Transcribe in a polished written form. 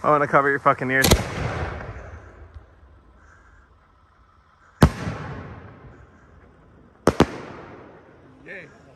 I want to cover your fucking ears. Yay.